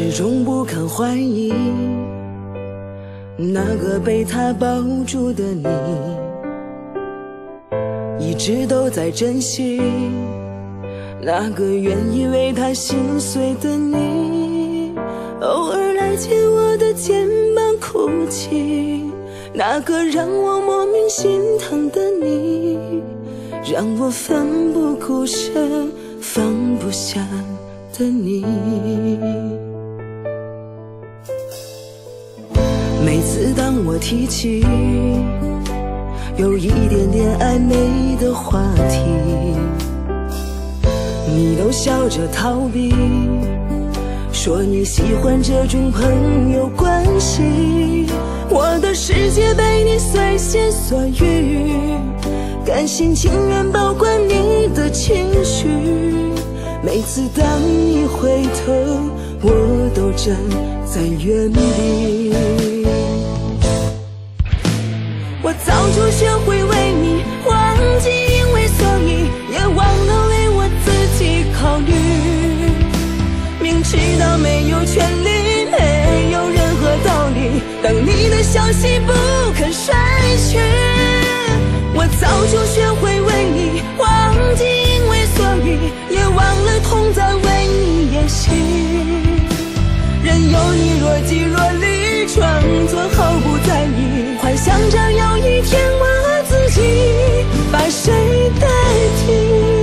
始终不肯怀疑那个被他抱住的你，一直都在珍惜那个愿意为他心碎的你，偶尔来牵我的肩膀哭泣，那个让我莫名心疼的你，让我奋不顾身放不下的你。每次当我提起有一点点暧昧的话题，你都笑着逃避，说你喜欢这种朋友关系。我的世界被你随心所欲，甘心情愿保管你的情绪，每次当你回头我都站在原地。我早就学会为你忘记因为所以，也忘了为我自己考虑，明知道没有权利没有任何道理，等你的消息不肯筛去。我早就学会为你忘记因为所以，也忘了痛在为你演戏，任由你若即若离，装作毫不在意，幻想着有一天我自己把谁代替。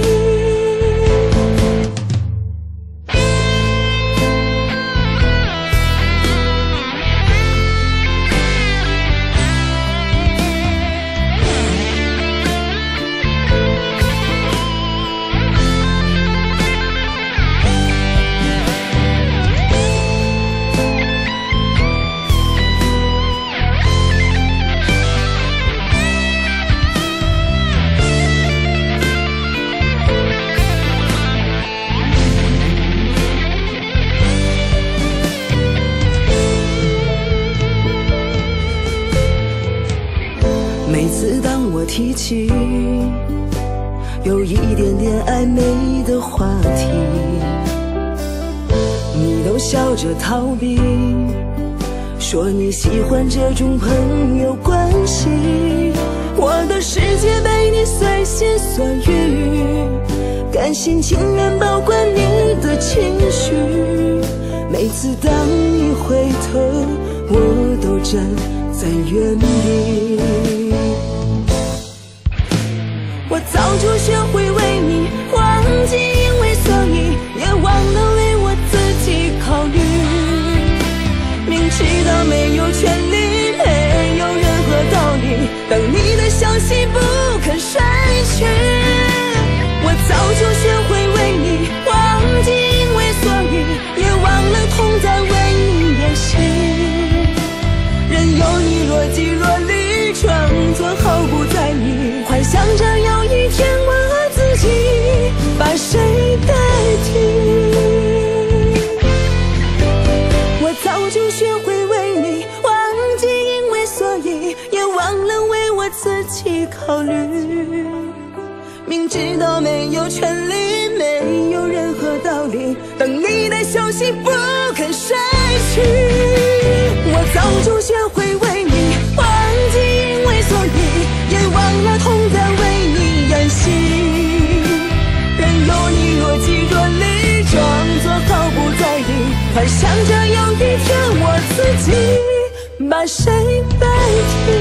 每次当我提起有一点点暧昧的话题，你都笑着逃避，说你喜欢这种朋友关系。我的世界被你随心所欲，甘心情愿保管你的情绪，每次当你回头我都站在原地。我早就学会为你忘记因为所以，也忘了为我自己考虑，明知道没有权利没有任何道理，等你的消息不肯筛去。我早就学会为你忘记因为所以，也忘了痛在为你演戏，任由你若即若离，装作毫不在意，幻想着有一天我自己把谁代替。我早就学会为你忘记因为所以，也忘了为我自己考虑，明知道没有权利没有任何道理，等你的消息不肯筛去。我早就学会为你忘记因为所以，也忘了痛在为你演戏，任由你若即若离，装作毫不在意，幻想着有一天我自己把谁代替，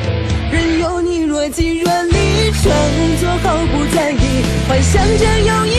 任由你若即若离，装作毫不在意，幻想着有